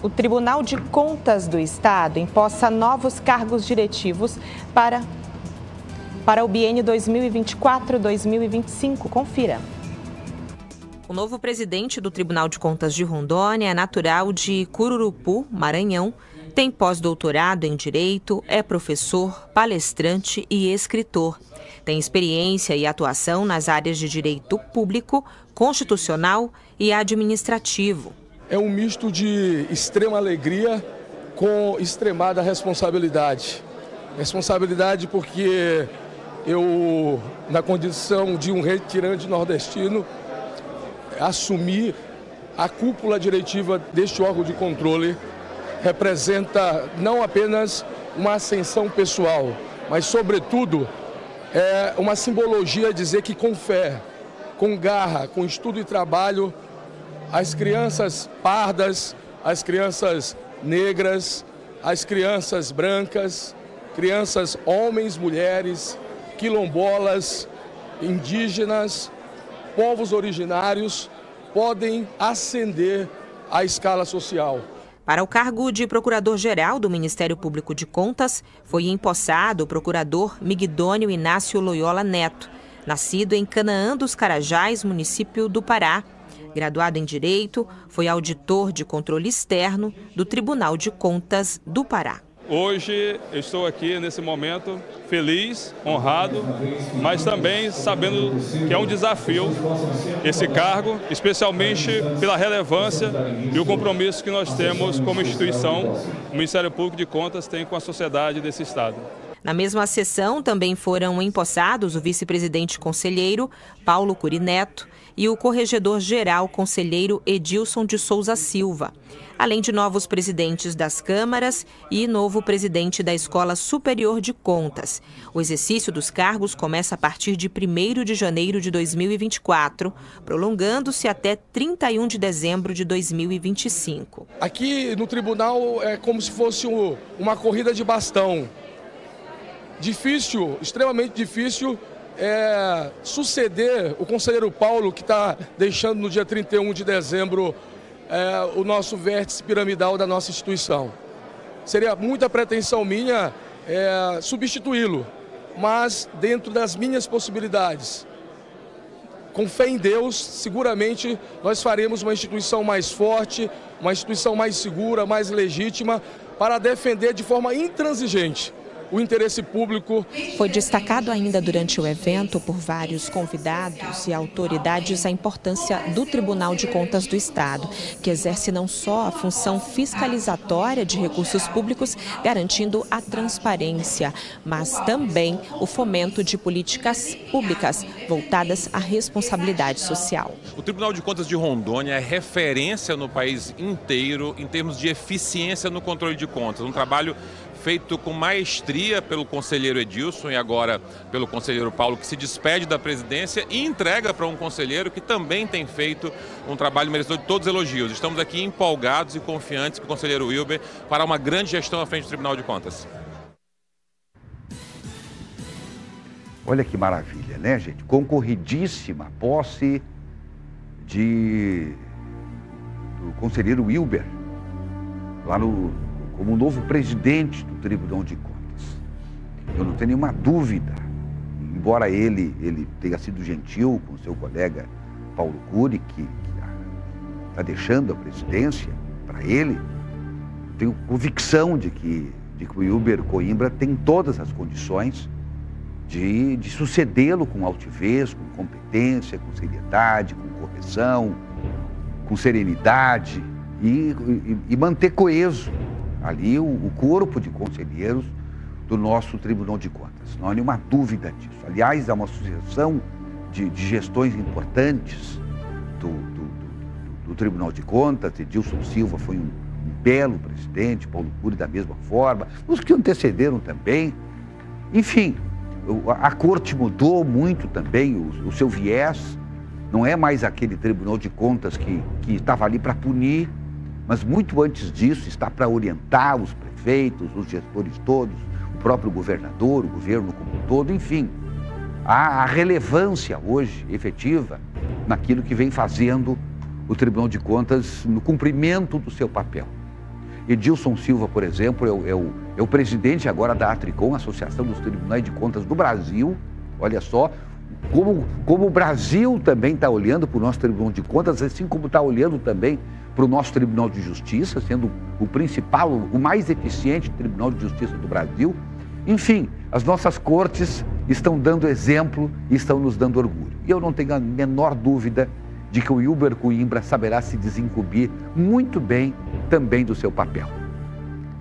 O Tribunal de Contas do Estado empossa novos cargos diretivos para o biênio 2024-2025. Confira. O novo presidente do Tribunal de Contas de Rondônia é natural de Cururupu, Maranhão, tem pós-doutorado em Direito, é professor, palestrante e escritor. Tem experiência e atuação nas áreas de Direito Público, Constitucional e Administrativo. É um misto de extrema alegria com extremada responsabilidade. Responsabilidade porque eu, na condição de um retirante nordestino, assumi a cúpula diretiva deste órgão de controle. Representa não apenas uma ascensão pessoal, mas, sobretudo, é uma simbologia dizer que com fé, com garra, com estudo e trabalho, as crianças pardas, as crianças negras, as crianças brancas, crianças homens, mulheres, quilombolas, indígenas, povos originários, podem ascender à escala social. Para o cargo de Procurador-Geral do Ministério Público de Contas, foi empossado o procurador Migdônio Inácio Loyola Neto, nascido em Canaã dos Carajás, município do Pará. Graduado em Direito, foi auditor de controle externo do Tribunal de Contas do Pará. Hoje eu estou aqui nesse momento feliz, honrado, mas também sabendo que é um desafio esse cargo, especialmente pela relevância e o compromisso que nós temos como instituição, o Ministério Público de Contas tem com a sociedade desse Estado. Na mesma sessão também foram empossados o vice-presidente conselheiro Paulo Cury Neto e o corregedor-geral conselheiro Edilson de Souza Silva, além de novos presidentes das câmaras e novo presidente da Escola Superior de Contas. O exercício dos cargos começa a partir de 1º de janeiro de 2024, prolongando-se até 31 de dezembro de 2025. Aqui no tribunal é como se fosse uma corrida de bastão. Difícil, extremamente difícil, suceder o conselheiro Paulo, que está deixando no dia 31 de dezembro o nosso vértice piramidal da nossa instituição. Seria muita pretensão minha substituí-lo, mas dentro das minhas possibilidades. Com fé em Deus, seguramente nós faremos uma instituição mais forte, uma instituição mais segura, mais legítima, para defender de forma intransigente o interesse público. Foi destacado ainda durante o evento por vários convidados e autoridades a importância do Tribunal de Contas do Estado, que exerce não só a função fiscalizatória de recursos públicos, garantindo a transparência, mas também o fomento de políticas públicas voltadas à responsabilidade social. O Tribunal de Contas de Rondônia é referência no país inteiro em termos de eficiência no controle de contas. Um trabalho feito com maestria pelo conselheiro Edilson e agora pelo conselheiro Paulo, que se despede da presidência e entrega para um conselheiro que também tem feito um trabalho merecedor de todos os elogios. Estamos aqui empolgados e confiantes com o conselheiro Wilber para uma grande gestão à frente do Tribunal de Contas. Olha que maravilha, né, gente? Concorridíssima posse do conselheiro Wilber, lá como novo presidente do Tribunal de Contas. Eu não tenho nenhuma dúvida, embora ele tenha sido gentil com o seu colega Paulo Cury, que está deixando a presidência para ele, tenho convicção de que o Wilber Coimbra tem todas as condições de sucedê-lo com altivez, com competência, com seriedade, com correção, com serenidade e manter coeso ali o corpo de conselheiros do nosso Tribunal de Contas. Não há nenhuma dúvida disso. Aliás, há uma sucessão de gestões importantes do Tribunal de Contas. Edilson Silva foi um belo presidente, Paulo Cury da mesma forma, os que antecederam também. Enfim, a corte mudou muito também o seu viés. Não é mais aquele Tribunal de Contas que estava ali para punir, mas muito antes disso está para orientar os prefeitos, os gestores todos, o próprio governador, o governo como um todo, enfim. Há a relevância hoje efetiva naquilo que vem fazendo o Tribunal de Contas no cumprimento do seu papel. Edilson Silva, por exemplo, é o presidente agora da Atricom, Associação dos Tribunais de Contas do Brasil. Olha só, como o Brasil também está olhando para o nosso Tribunal de Contas, assim como está olhando também para o nosso Tribunal de Justiça, sendo o principal, o mais eficiente Tribunal de Justiça do Brasil. Enfim, as nossas cortes estão dando exemplo e estão nos dando orgulho. E eu não tenho a menor dúvida de que o Wilber Coimbra saberá se desincumbir muito bem também do seu papel.